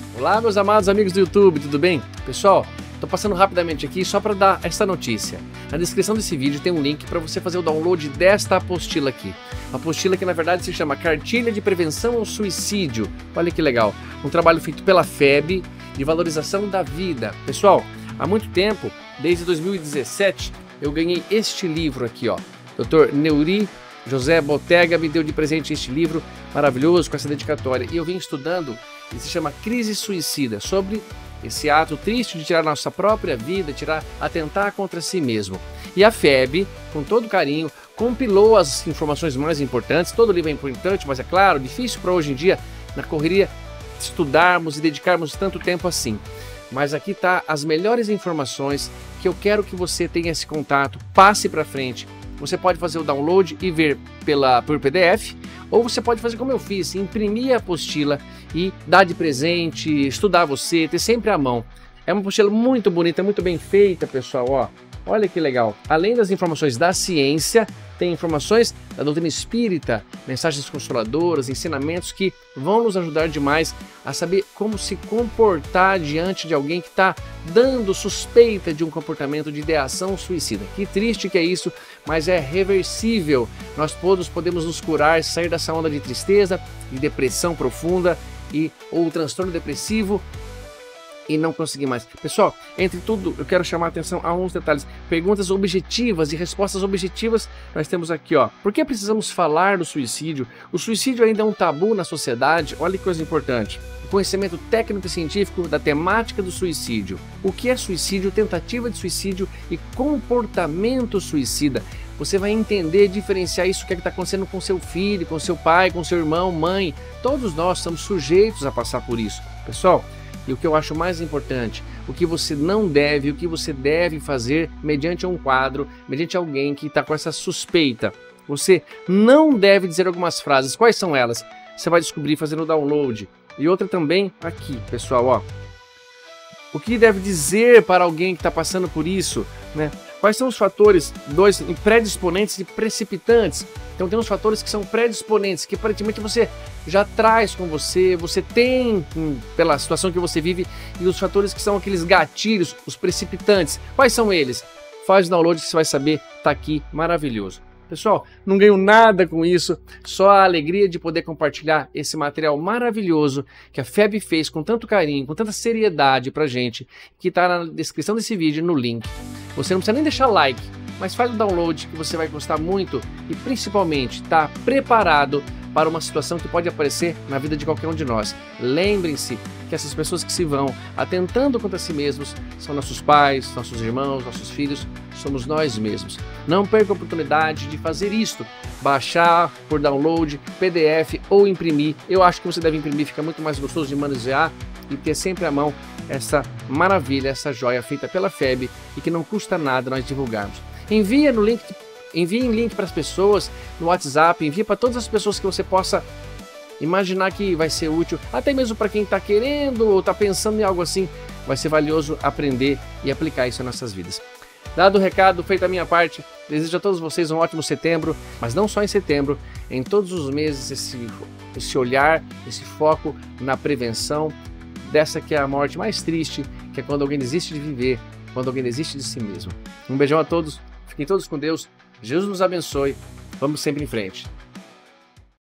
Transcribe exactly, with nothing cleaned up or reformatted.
Olá, meus amados amigos do YouTube, tudo bem? Pessoal, estou passando rapidamente aqui só para dar essa notícia. Na descrição desse vídeo tem um link para você fazer o download desta apostila aqui. Uma apostila que na verdade se chama Cartilha de Prevenção ao Suicídio. Olha que legal, um trabalho feito pela F E B de valorização da vida. Pessoal, há muito tempo, desde dois mil e dezessete, eu ganhei este livro aqui, ó. doutor Neuri José Botega me deu de presente este livro maravilhoso com essa dedicatória. E eu vim estudando, ele se chama Crise Suicida, sobre esse ato triste de tirar nossa própria vida, tirar, atentar contra si mesmo. E a F E B, com todo carinho, compilou as informações mais importantes. Todo livro é importante, mas é claro, difícil para hoje em dia, na correria, estudarmos e dedicarmos tanto tempo assim. Mas aqui tá as melhores informações que eu quero que você tenha esse contato, passe para frente. Você pode fazer o download e ver pela, por P D F, ou você pode fazer como eu fiz, imprimir a apostila e dar de presente, estudar você, ter sempre à mão. É uma apostila muito bonita, muito bem feita, pessoal, ó. Olha que legal. Além das informações da ciência, tem informações da doutrina espírita, mensagens consoladoras, ensinamentos que vão nos ajudar demais a saber como se comportar diante de alguém que está dando suspeita de um comportamento de ideação suicida. Que triste que é isso, mas é reversível. Nós todos podemos nos curar, sair dessa onda de tristeza, de depressão profunda e ou transtorno depressivo e não conseguir mais. Pessoal, entre tudo, eu quero chamar a atenção a uns detalhes. Perguntas objetivas e respostas objetivas nós temos aqui, ó. Por que precisamos falar do suicídio? O suicídio ainda é um tabu na sociedade? Olha que coisa importante. O conhecimento técnico e científico da temática do suicídio. O que é suicídio, tentativa de suicídio e comportamento suicida. Você vai entender, diferenciar isso, o que é que está acontecendo com seu filho, com seu pai, com seu irmão, mãe. Todos nós estamos sujeitos a passar por isso. Pessoal, e o que eu acho mais importante, o que você não deve, o que você deve fazer mediante um quadro, mediante alguém que está com essa suspeita. Você não deve dizer algumas frases. Quais são elas? Você vai descobrir fazendo o download. E outra também aqui, pessoal, ó. O que deve dizer para alguém que está passando por isso, né? Quais são os fatores, dois, predisponentes e precipitantes? Então tem uns fatores que são predisponentes, que aparentemente você já traz com você, você tem pela situação que você vive, e os fatores que são aqueles gatilhos, os precipitantes. Quais são eles? Faz o download que você vai saber, tá aqui, maravilhoso. Pessoal, não ganho nada com isso, só a alegria de poder compartilhar esse material maravilhoso que a F E B fez com tanto carinho, com tanta seriedade pra gente, que está na descrição desse vídeo, no link. Você não precisa nem deixar like, mas faz o download que você vai gostar muito e principalmente tá preparado para uma situação que pode aparecer na vida de qualquer um de nós. Lembrem-se que essas pessoas que se vão atentando contra si mesmos são nossos pais, nossos irmãos, nossos filhos, somos nós mesmos. Não perca a oportunidade de fazer isto, baixar por download, P D F ou imprimir. Eu acho que você deve imprimir, fica muito mais gostoso de manusear e ter sempre à mão essa maravilha, essa joia feita pela F E B e que não custa nada nós divulgarmos. Envia no link, envie um link para as pessoas no WhatsApp, envie para todas as pessoas que você possa imaginar que vai ser útil, até mesmo para quem está querendo ou está pensando em algo assim, vai ser valioso aprender e aplicar isso em nossas vidas. Dado o recado, feita a minha parte, desejo a todos vocês um ótimo setembro, mas não só em setembro, em todos os meses esse, esse olhar, esse foco na prevenção dessa que é a morte mais triste, que é quando alguém desiste de viver, quando alguém desiste de si mesmo. Um beijão a todos, fiquem todos com Deus, Jesus nos abençoe, vamos sempre em frente.